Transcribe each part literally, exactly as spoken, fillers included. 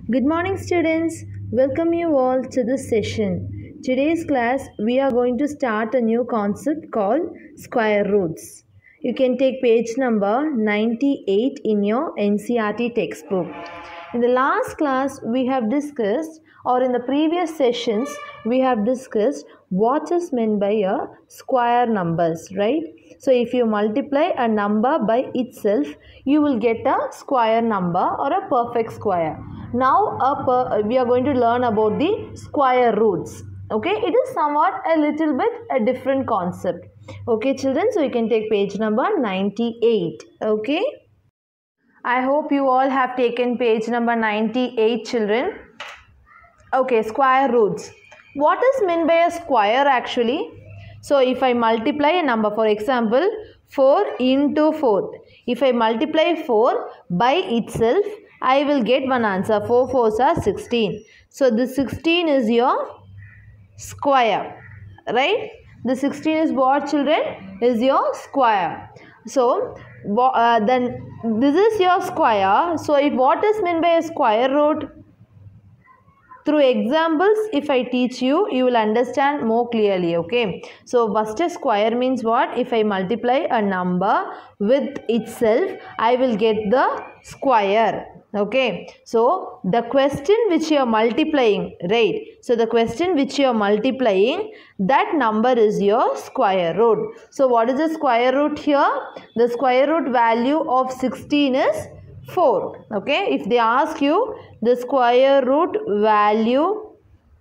Good morning students, welcome you all to this session. Today's class we are going to start a new concept called square roots. You can take page number ninety-eight in your N C E R T textbook. In the last class we have discussed, or in the previous sessions we have discussed what is meant by a square numbers, right? So if you multiply a number by itself, you will get a square number or a perfect square. Now a per, we are going to learn about the square roots. Okay, it is somewhat a little bit a different concept. Okay children, so you can take page number ninety-eight. Okay, I hope you all have taken page number ninety-eight children. Okay, square roots. What is meant by a square actually? So if I multiply a number, for example four into four, if I multiply four by itself, I will get one answer. four fours are sixteen. So the sixteen is your square, right? The sixteen is what children? Is your square. So uh, then this is your square. So if what is meant by a square root? Through examples, if I teach you, you will understand more clearly, okay? So first a square means what? If I multiply a number with itself, I will get the square. Okay, so the question which you are multiplying, right? So the question which you are multiplying, that number is your square root. So what is the square root here? The square root value of sixteen is four. Okay, if they ask you the square root value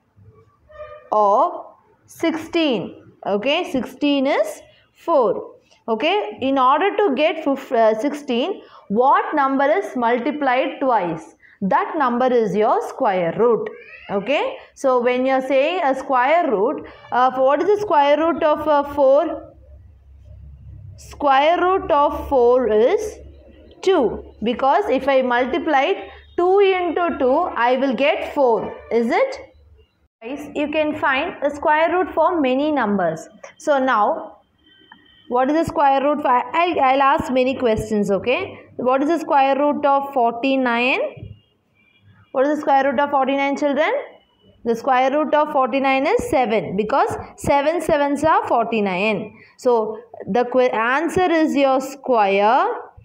of sixteen, okay, sixteen is four. Okay, in order to get sixteen, what number is multiplied twice? That number is your square root. Okay, so when you are saying a square root, uh, what is the square root of uh, four? Square root of four is two, because if I multiply two into two, I will get four. Is it? Guys, you can find a square root for many numbers. So now, what is the square root for? I'll, I'll ask many questions, okay? What is the square root of forty-nine? What is the square root of forty-nine, children? The square root of forty-nine is seven, because seven sevens are forty-nine. So the answer is your square.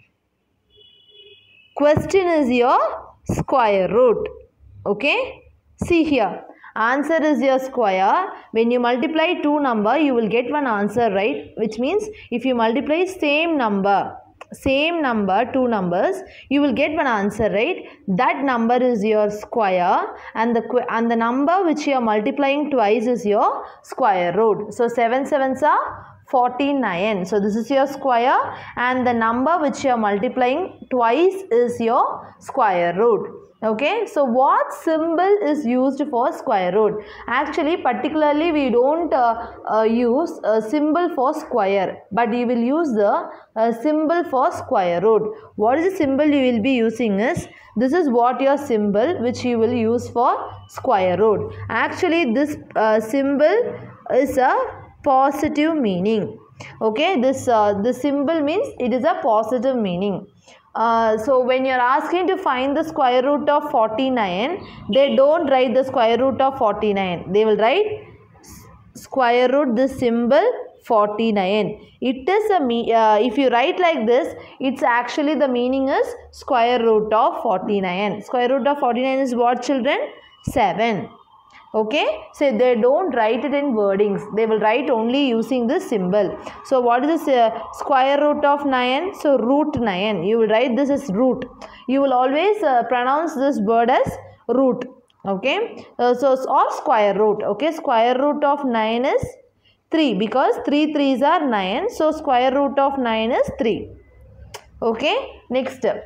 Question is your square root. Okay? See here. Answer is your square. When you multiply two number, you will get one answer, right? Which means if you multiply same number, same number, two numbers, you will get one answer, right? That number is your square, and the and the number which you are multiplying twice is your square root. So seven sevens are forty-nine. So this is your square, and the number which you are multiplying twice is your square root. Okay, so what symbol is used for square root? Actually, particularly we don't uh, uh, use a symbol for square, but you will use the uh, symbol for square root. What is the symbol you will be using is, this is what your symbol which you will use for square root. Actually, this uh, symbol is a positive meaning. Okay, this uh, the symbol means it is a positive meaning. Uh, so when you are asking to find the square root of forty-nine, they don't write the square root of forty-nine. They will write square root, this symbol forty-nine. It is a uh, if you write like this, it's actually the meaning is square root of forty-nine. Square root of forty-nine is what, children? seven. Okay, so they don't write it in wordings. They will write only using this symbol. So what is this uh, square root of nine? So root nine. You will write this as root. You will always uh, pronounce this word as root. Okay, uh, so or square root. Okay, square root of nine is three, because three threes are nine. So square root of nine is three. Okay, next step.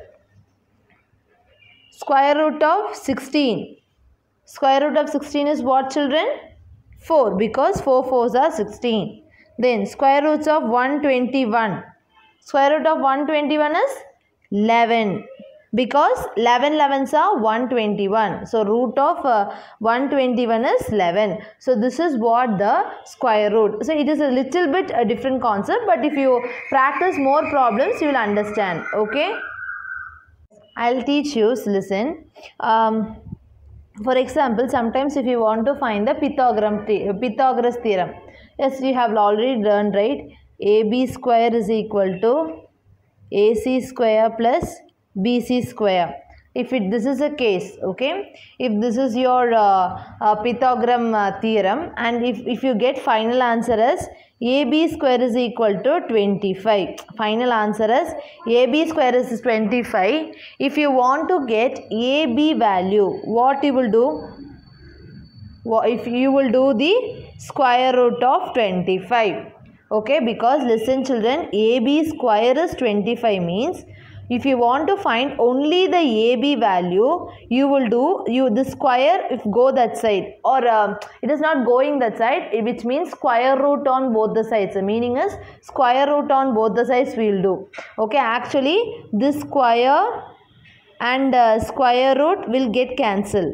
Square root of sixteen. Square root of sixteen is what, children? four, because four fours are sixteen. Then square roots of one hundred twenty-one. Square root of one hundred twenty-one is eleven, because eleven elevens are one hundred twenty-one. So root of uh, one hundred twenty-one is eleven. So this is what the square root. So it is a little bit a different concept, but if you practice more problems, you will understand. Okay, I'll teach you. Listen. Um, For example, sometimes if you want to find the Pythagorean Pythagoras theorem, yes, you have already learned, right? A B square is equal to A C square plus B C square. If it this is a case, okay, if this is your uh, uh, Pythagorean uh, theorem, and if, if you get final answer as A B square is equal to twenty-five, final answer is A B square is twenty-five. If you want to get A B value, what you will do? If you will do the square root of twenty-five, okay, because listen children, A B square is twenty-five means if you want to find only the A B value, you will do you the square if go that side, or uh, it is not going that side, which means square root on both the sides. The meaning is square root on both the sides we will do. Okay, actually this square and uh, square root will get cancelled,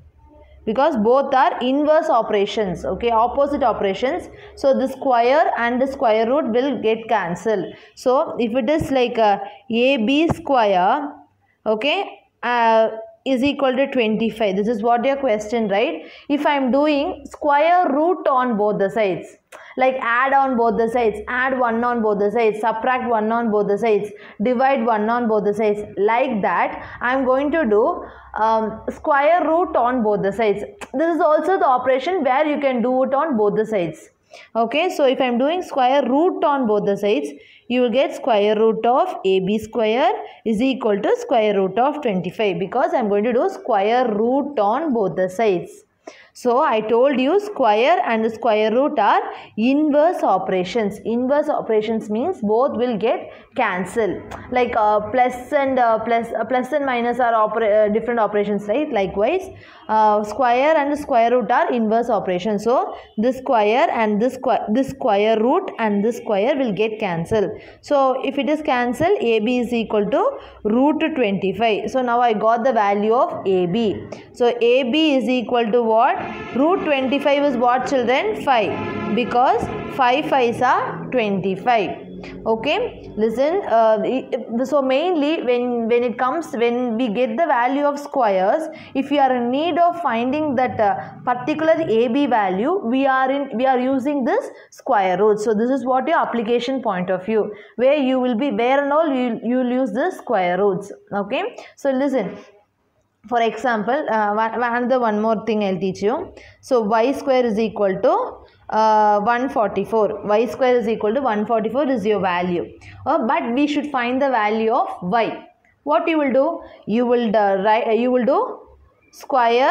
because both are inverse operations, okay, opposite operations. So the square and the square root will get cancelled. So if it is like a A B square, okay, uh, is equal to twenty-five. This is what your question, right? If I am doing square root on both the sides, like add on both the sides, add one on both the sides, subtract one on both the sides, divide one on both the sides, like that I am going to do um, square root on both the sides. This is also the operation where you can do it on both the sides. Okay, so if I am doing square root on both the sides, you will get square root of A B square is equal to square root of twenty-five, because I am going to do square root on both the sides. So I told you square and square root are inverse operations. Inverse operations means both will get cancelled. Like uh, plus and uh, plus, uh, plus and minus are opera uh, different operations, right? Likewise, uh, square and square root are inverse operations. So this square and this square, this square root and this square will get cancelled. So if it is cancelled, A B is equal to root twenty-five. So now I got the value of A B. So A B is equal to what? Root twenty-five is what, children? five, because five fives are twenty-five. Okay, listen, uh, so mainly when when it comes, when we get the value of squares, if we are in need of finding that uh, particular A B value, we are in we are using this square root. So this is what your application point of view, where you will be, where and all you you will use the square roots. Okay, so listen. For example, uh, one, another one more thing I will teach you. So y square is equal to uh, one hundred forty-four. Y square is equal to one hundred forty-four is your value. Uh, but we should find the value of y. What you will do? You will uh, write. You will do square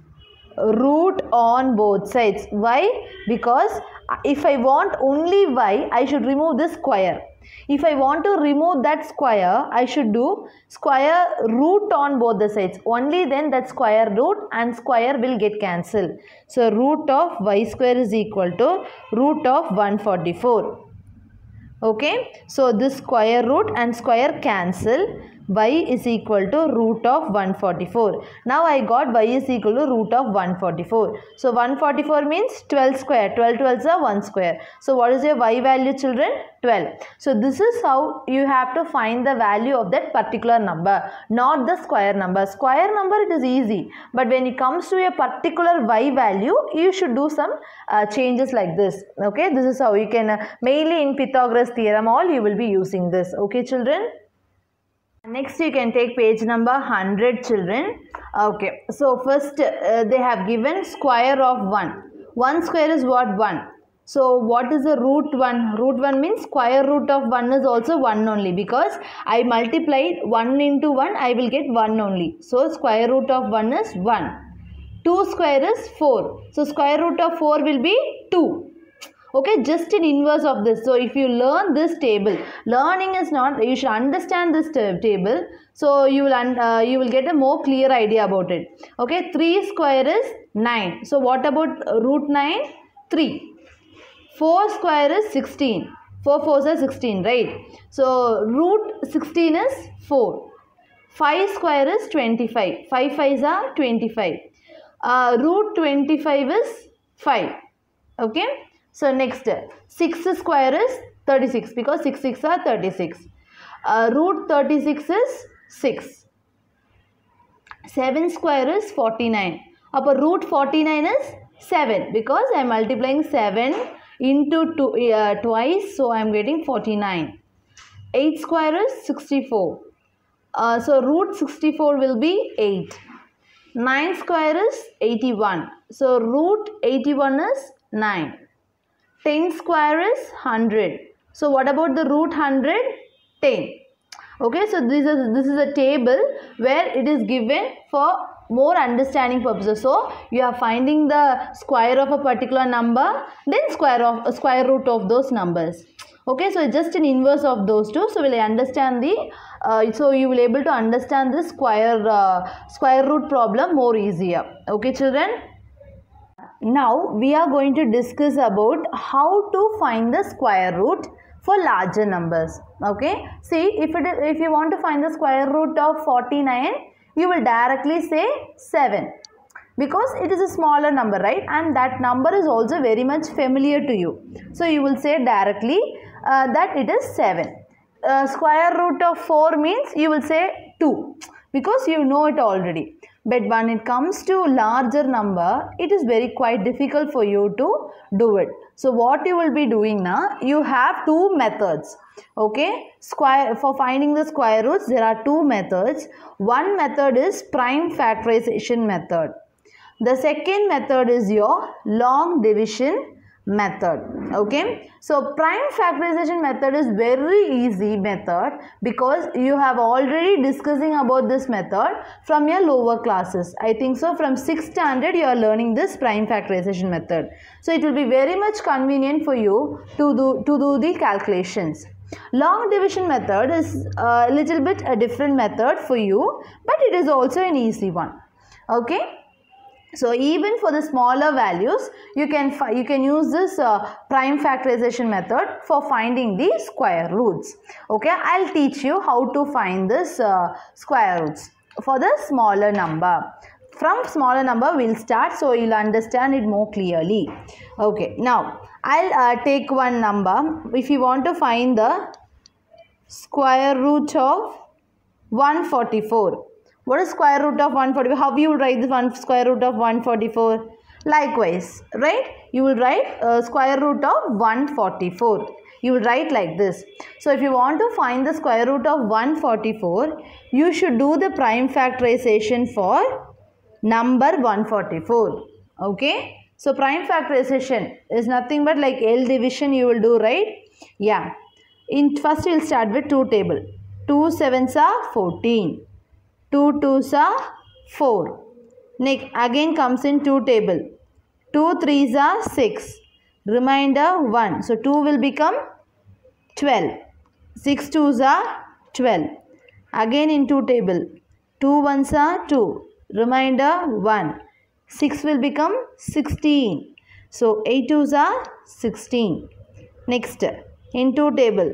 root on both sides. Why? Because if I want only y, I should remove this square. If I want to remove that square, I should do square root on both the sides. Only then that square root and square will get cancelled. So root of y square is equal to root of one hundred forty-four. Okay. So this square root and square cancel. Y is equal to root of one hundred forty-four. Now I got y is equal to root of one hundred forty-four. So one hundred forty-four means twelve square. twelve twelves are one square. So what is your y value, children? twelve. So this is how you have to find the value of that particular number, not the square number. Square number, it is easy. But when it comes to a particular y value, you should do some uh, changes like this. Okay, this is how you can, uh, mainly in Pythagoras theorem, all you will be using this. Okay, children. Next you can take page number one hundred, children. Okay, so first uh, they have given square of one. one square is what? one. So what is the root one? Root one means square root of one is also one only, because I multiplied one into one, I will get one only. So square root of one is one. two square is four. So square root of four will be two. Okay, just an inverse of this. So if you learn this table, learning is not, you should understand this table. So you will uh, you will get a more clear idea about it. Okay, three square is nine. So what about root nine? three. four square is sixteen. four fours are sixteen, right? So root sixteen is four. five square is twenty-five. five fives are twenty-five. Uh, root twenty-five is five. Okay. So next, six square is thirty-six, because six six are thirty-six. Uh, root thirty-six is six. seven square is forty-nine. Appo root forty-nine is seven because I am multiplying seven into two, uh, twice, so I am getting forty-nine. eight square is sixty-four. Uh, so root sixty-four will be eight. nine square is eighty-one. So root eighty-one is nine. ten square is one hundred. So what about the root one hundred? ten. Okay, so this is, this is a table where it is given for more understanding purposes. So you are finding the square of a particular number, then square of a square root of those numbers. Okay, so just an inverse of those two. So will I understand the uh, so you will able to understand the square uh, square root problem more easier. Okay, children. Now we are going to discuss about how to find the square root for larger numbers. Okay, see, if it is, if you want to find the square root of forty-nine, you will directly say seven because it is a smaller number, right? And that number is also very much familiar to you. So you will say directly uh, that it is seven. Uh, square root of four means you will say two because you know it already. But when it comes to larger number, it is very quite difficult for you to do it. So what you will be doing now, you have two methods. Okay, square for finding the square roots, there are two methods. One method is prime factorization method. The second method is your long division method. Okay, so prime factorization method is very easy method because you have already discussing about this method from your lower classes. I think so from sixth standard you are learning this prime factorization method. So it will be very much convenient for you to do to do the calculations. Long division method is a little bit a different method for you, but it is also an easy one. Okay. So even for the smaller values, you can you can use this uh, prime factorization method for finding the square roots. Okay, I'll teach you how to find this uh, square roots for the smaller number. From smaller number we'll start, so you'll understand it more clearly. Okay, now I'll uh, take one number. If you want to find the square root of one hundred forty-four. What is square root of one hundred forty-four? How you will write this one square root of one hundred forty-four? Likewise, right? You will write uh, square root of one hundred forty-four. You will write like this. So if you want to find the square root of one hundred forty-four, you should do the prime factorization for number one hundred forty-four. Okay? So prime factorization is nothing but like L division you will do, right? Yeah. In first we will start with two table. two sevens are fourteen. two twos are four. Next again comes in two table. two threes are six. Remainder one. So two will become twelve. six twos are twelve. Again in two table. two ones are two. Remainder one. six will become sixteen. So eight twos are sixteen. Next in two table.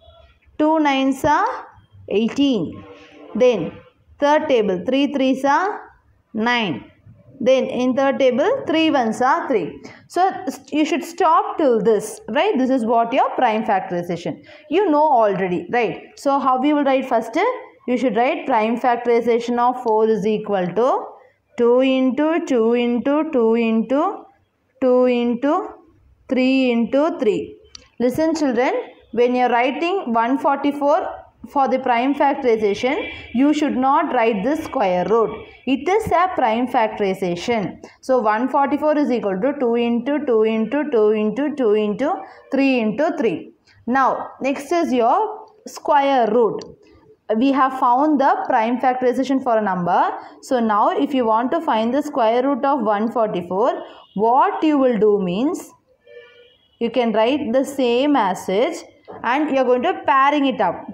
two nines are eighteen. Then third table, three threes are nine. Then in third table, three ones are three. So you should stop till this, right? This is what your prime factorization. You know already, right? So how we will write first? You should write prime factorization of four is equal to two into two into two into two into three into three. Listen children, when you are writing one hundred forty-four, for the prime factorization, you should not write this square root. It is a prime factorization. So one hundred forty-four is equal to two into two into two into two into three into three. Now next is your square root. We have found the prime factorization for a number. So now if you want to find the square root of one hundred forty-four, what you will do means you can write the same as it and you are going to pairing it up.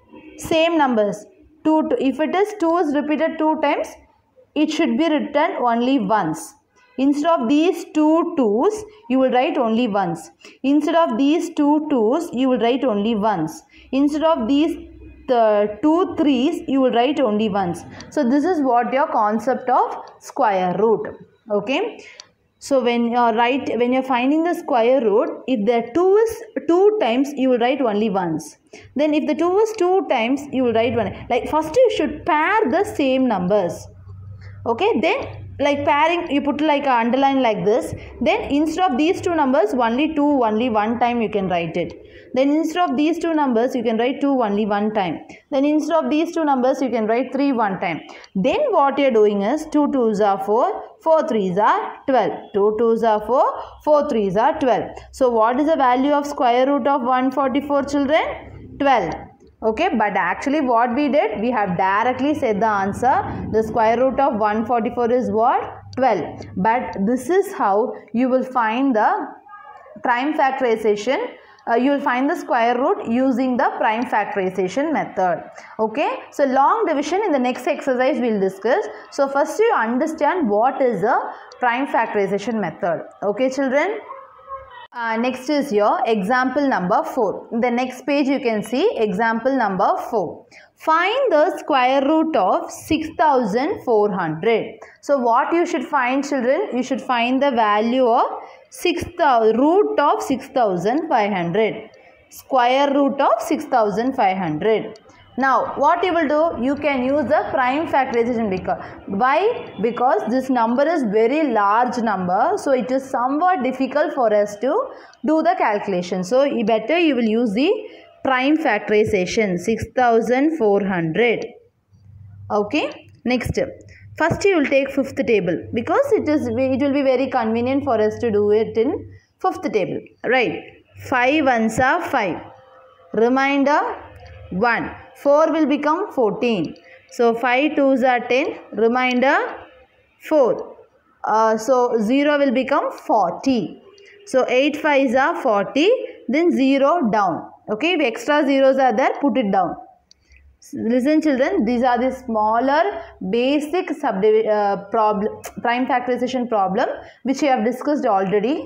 Same numbers. two, if it is two is repeated two times, it should be written only once. Instead of these two twos, you will write only once. Instead of these two twos, you will write only once. Instead of these the two threes, you will write only once. So this is what your concept of square root. Okay. So when you are right, when you are finding the square root, if the two is two times, you will write only once. Then if the two is two times, you will write one. Like first you should pair the same numbers. Okay, then like pairing, you put like a underline like this. Then instead of these two numbers, only two only one time you can write it. Then instead of these two numbers, you can write two only one time. Then instead of these two numbers, you can write three one time. Then what you are doing is two twos are four, four threes are twelve. two twos are four, four threes are twelve. So what is the value of square root of one forty-four, children? twelve. Okay, but actually what we did, we have directly said the answer. The square root of one forty-four is what? twelve. But this is how you will find the prime factorization. Uh, you will find the square root using the prime factorization method. Okay, so long division in the next exercise we will discuss. So first you understand what is the prime factorization method. Okay, children. Uh, next is your example number four. In the next page you can see example number four. Find the square root of six thousand four hundred. So what you should find, children? You should find the value of six thousand, root of six thousand five hundred. Square root of six thousand five hundred. Now what you will do, you can use the prime factorization. Because why? Because this number is very large number, so it is somewhat difficult for us to do the calculation. So better you will use the prime factorization, six thousand four hundred. Okay, next first you will take fifth table, because it is it will be very convenient for us to do it in fifth table, right? five ones are five, remainder one. four will become fourteen. So five twos are ten, remainder four. Uh, so zero will become forty. So eight fives are forty, then zero down. Okay, if extra zeros are there, put it down. Listen children, these are the smaller basic subdivision uh, problem, prime factorization problem which we have discussed already.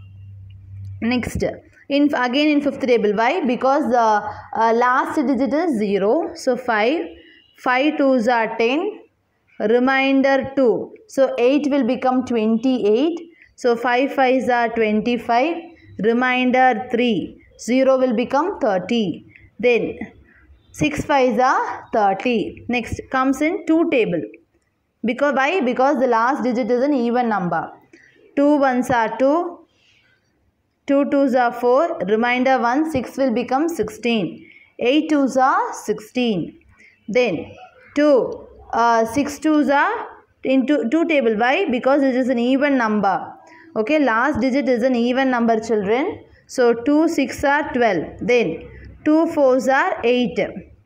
Next, in again in fifth table, why? Because the uh, last digit is zero. So five, five twos are ten, remainder two. So eight will become twenty-eight. So five fives are twenty-five, remainder three. zero will become thirty. Then six fives are thirty. Next comes in two table. Because why? Because the last digit is an even number. two ones are two. two twos are four, remainder one, six will become sixteen. eight twos are sixteen. Then two, uh, six twos are into two table. Why? Because it is an even number. Okay, last digit is an even number, children. So two six are twelve. Then two fours are eight.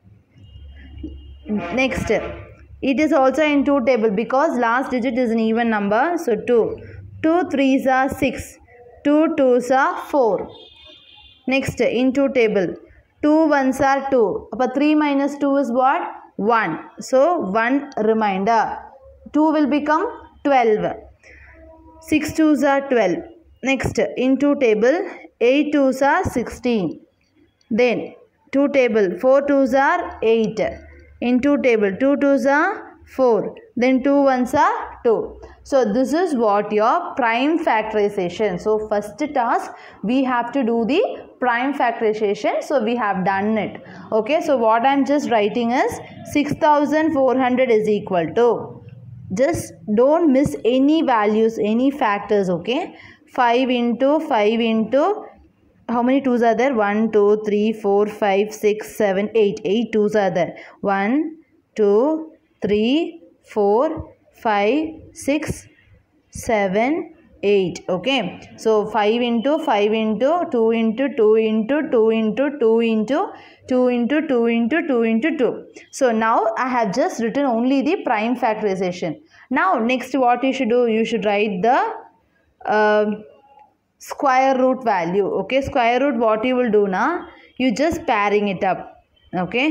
Next, it is also in two table because last digit is an even number. So two. two threes are six. two twos are four. Next, in two table, two ones are two. But three minus two is what? one. So one remainder. two will become twelve. six twos are twelve. Next, in two table, eight twos are sixteen. Then two table, four twos are eight. In two table, two twos are four. Then two ones are two. So this is what your prime factorization. So first task we have to do the prime factorization. So we have done it. Okay, so what I am just writing is six thousand four hundred is equal to, just don't miss any values, any factors. Okay, five into five into, how many twos are there? one, two, three, four, five, six, seven, eight. eight twos are there. one, two, three, four, five, six, seven, eight. Okay, so five into five into two into two into two into two into two into two into two into two. So now I have just written only the prime factorization. Now next what you should do, you should write the uh, square root value. Okay, square root, what you will do now, you just pairing it up. Okay,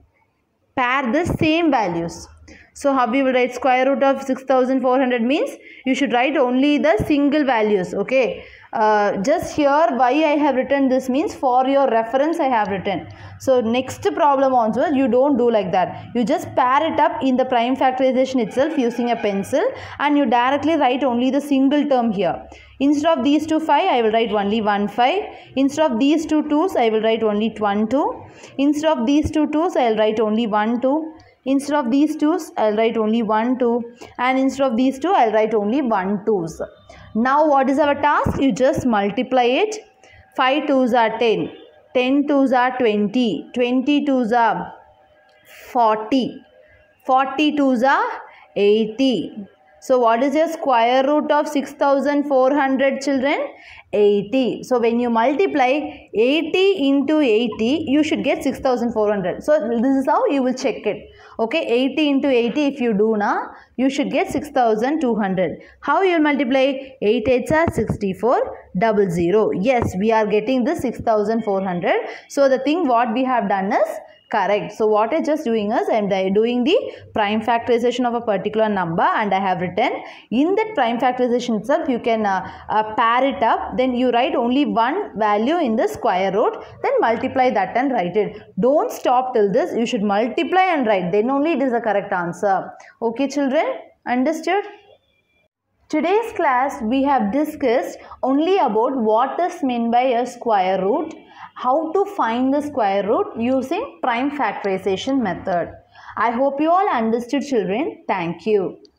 pair the same values. So how we will write square root of six thousand four hundred means you should write only the single values. Okay, uh, just here why I have written this means for your reference I have written. So next problem also you don't do like that. You just pair it up in the prime factorization itself using a pencil, and you directly write only the single term here. Instead of these two five, I will write only one five. Instead of these two twos, I will write only one two. Instead of these two twos, I will write only one two. Instead of these twos, I'll write only one, two. And instead of these two, I'll write only one, twos. Now what is our task? You just multiply it. five twos are ten. ten twos are twenty. twenty twos are forty. forty twos are eighty. So what is your square root of six thousand four hundred, children? eighty. So when you multiply eighty into eighty, you should get six thousand four hundred. So this is how you will check it. Okay, eighty into eighty if you do now, you should get six thousand two hundred. How you will multiply? eight eights are sixty-four, double zero. Yes, we are getting this six thousand four hundred. So the thing what we have done is correct. So what I just doing is I am doing the prime factorization of a particular number, and I have written in that prime factorization itself you can uh, uh, pair it up. Then you write only one value in the square root, then multiply that and write it. Don't stop till this. You should multiply and write. Then only it is the correct answer. Okay, children? Understood? Today's class we have discussed only about what is meant by a square root, how to find the square root using prime factorization method. I hope you all understood, children. Thank you.